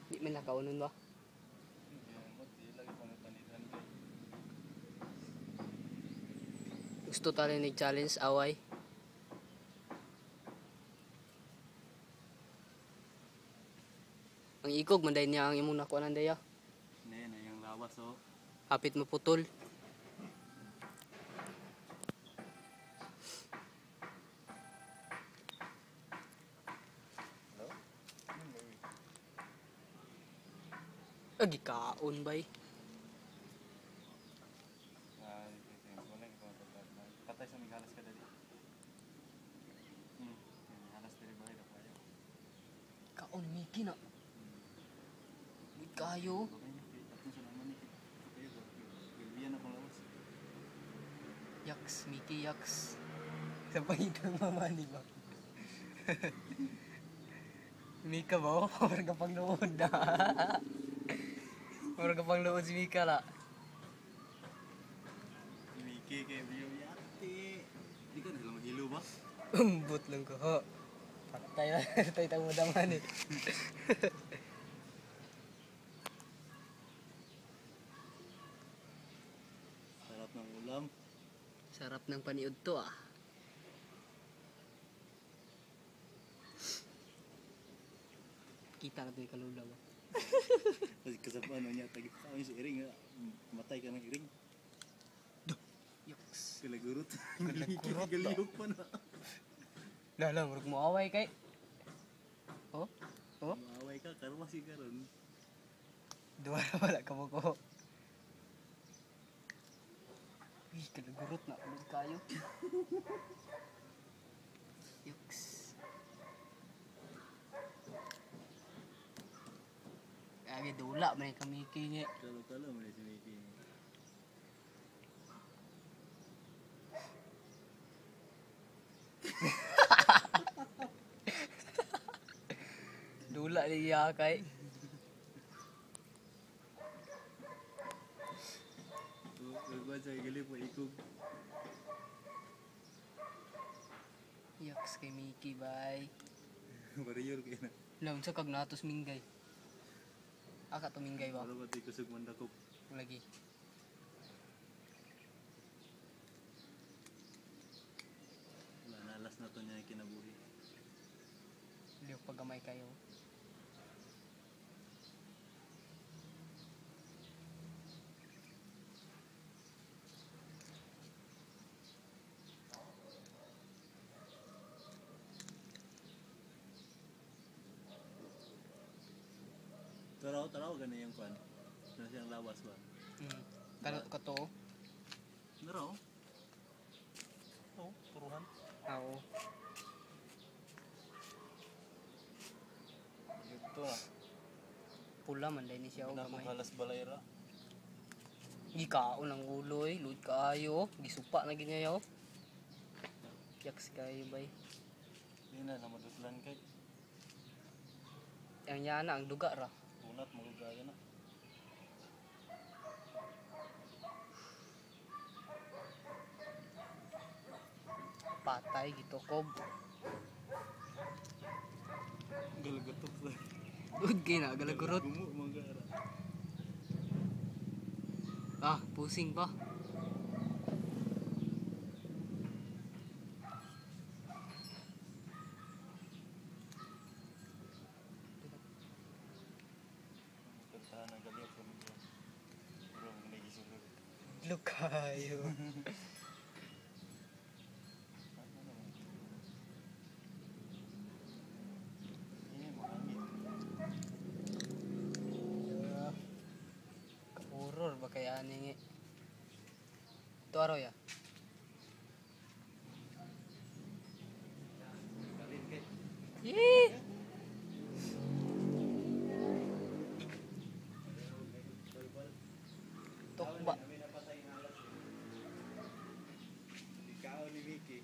Di man nakaunon ba? Gusto tayo nag-challenge away. Ang ikog manday niya ang imong nakuha nandaya. Hindi na yung lawas oh. Hapit mo putol. Agi kaon bay. Patay sa migalas ka dali. Halas dali ba ito kayo? Kaon Miki na. Wait kayo. Yaks, Miki yaks. Sabay ng mama ni ba? Mika ba? Or kapag nood na. Or kapag nood si Mika la. Miki kayo biyo yati. Hindi ka nalang mahilo ba? Umbot lang ko ho. Patay na. Patay tang madaman eh. Sarap ng ulam. Sarap ng paniud to ah. Kita na ito yung kalula ba? Kasi kasapano niya, tagip sa amin si Iring, matay ka ng Iring. Yuks. Kalagurot. Kalagurot Galiyog pa na. Lala, marag mo away kay. Oh? Oh? Maaway ka, karwasi ka ron. Duwa na wala ka mo ko. Uy, kalagurot na. Ulit kayo. Yuks. Kaya dula, may kamiki nga. Kalo-kalo mo na si Miki. Dula niya kay. Huwag sa gali po ikog. Yuks kay Miki, bye. Barrier kayo na. Laun sa kag natos minggay. Aka to minggay ba? Wala ba tayo kusog mandakop? Lagi. Wala, nalas na to niya yung kinabuhi. Liyo pagamay kayo. Taraw, ganun yung kwan. Ano siyang lawas ba? Kalot ka to. Naraw? Oo, turuhan. Oo. Ito ah. Pula man dahil ni siya o Pinakong gamay. halas balayra. Gikaon ang ulo eh. Luid kaayo. Gisupa na ginyayaw. Yaks kayo bay. Hindi na, namadutlan kay. Ang yana ang duga ra. Tunat, magugaya na. Patay gitukob. Galagatok sa. Dude kay na galagurot. Gumo, magara. Ah, pusing pa. Kantahan ng galiyak sa mga. Bro, nagisulog. Lukayo. Ini mahangin. Kapuror ba kaya ani nga? Ito araw ya? Kalin kay. Yee! Tokba. Ikaw ni Miki.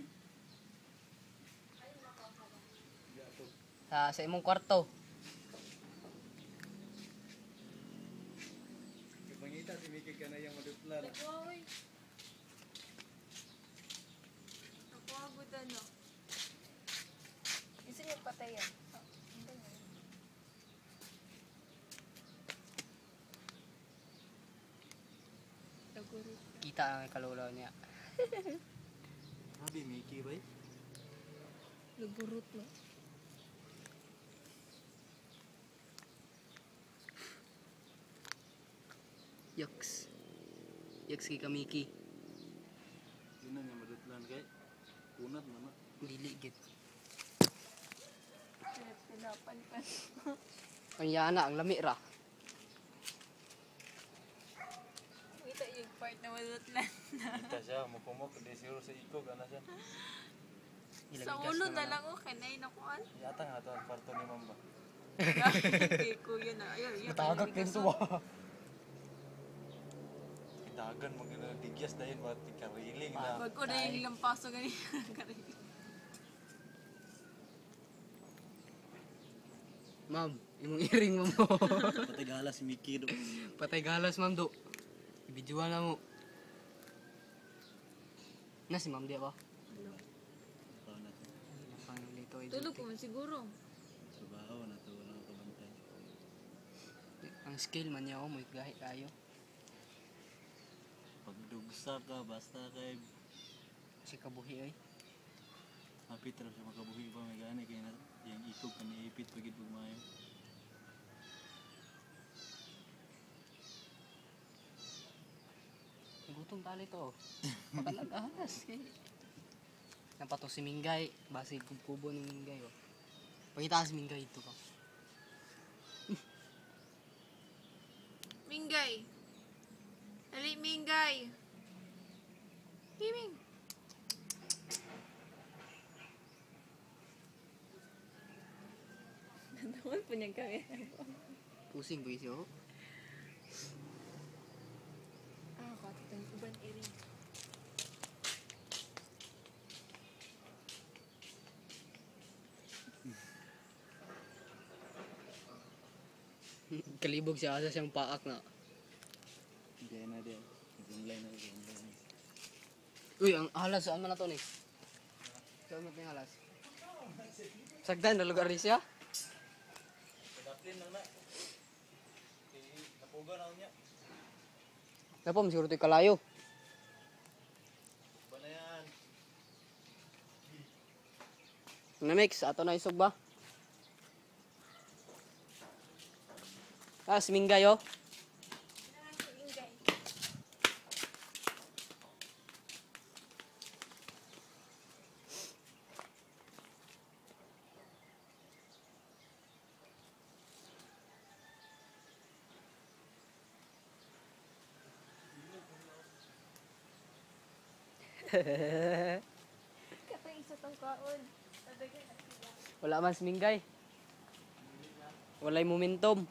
Sa imong kwarto. Pangita si Miki ka na yung madutlan. Nagwawoy. Ako agad ano. Gusto niyo patayan? Kita ang kalulaw niya. Sabi, Mickey ba? Lugurot no. Yaks. Yaks kay Kamiki. Yun na nga madutlan kay. Kunat naman. Dili gid. Pinapan pa. Ang yana ang lami ra. Kita yung part na malulot lang. Kita siya, mupumok. Hindi siguro sa ikog. Ano siya? Sa ulo na lang o, kanay na kuan. Yata nga ito ang kwarto ni Mamba. Kay kuya na. Ayun, Matagak din to ah. Dagan mo gano'n. Digyas dahil ba? Tikariling na. Wag ko na yung lampaso ganyan. Ma'am, imong iring mo. Patigala si Mickey do. Patay galas ma'am do. Ibidyoan na mo. Na si ma'am di ba? Trabaho na to. Napang dito Tulog ko man siguro. Trabaho na to. Walang kabantay. Ang skill man niya mo gahi kayo. Pagdugsa ka, basta kay Si kabuhi ay. hapit ra siya makabuhi pa may gani kay na yung ikog ka niipit pagid pagmayo. Gutom tali to. Makalaganas kay. Napato si Mingay, base kubo ni Mingay oh. Pakita si Mingay ito ka. Mingay. Dali, Mingay. Himing. Natawan po niyang kami. Pusing po siya oh. Katitang uban iri. Kalibog siya asa siyang paak na. Diyan na diyan. Online na diyan. Uy, ang halas saan man na to ni? Saan mo yung halas? Sagdan na lugar ni siya? Padaplin lang na. Napuga na niya. Napo, siguro ito'y kalayo. Ba na yan? Namix, ato na isog ba? Ah, si Mingay oh. Mingay. Katong isa tong kaon. Tadagay na sila. Wala man si Mingay. Walay momentum.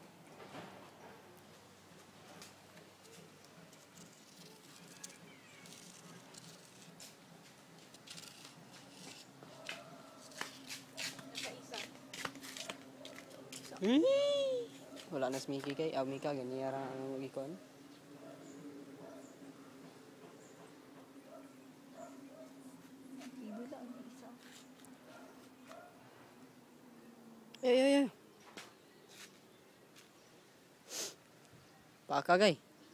Nasa isa. Wala na si Miki kay. Mika, ganyan ang ikon. Ibo lang ang isa. Ay. Pakagay.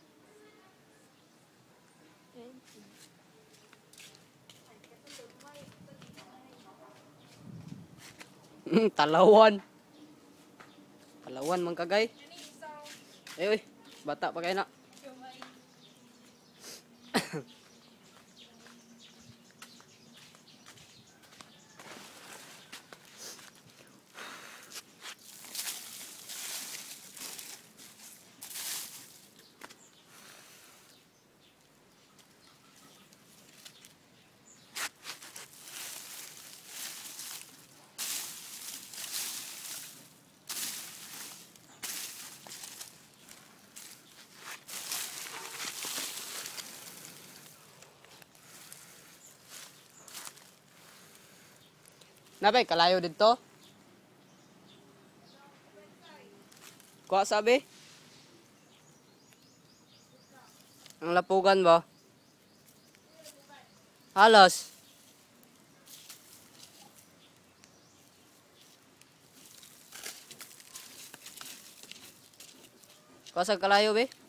Talawan. Talawan man kagay. Uy, bata pa kayo na. Nabay, kalayo dito. Kuha sabi? Ang lapugan ba? Halos. Kuha sa kalayo be?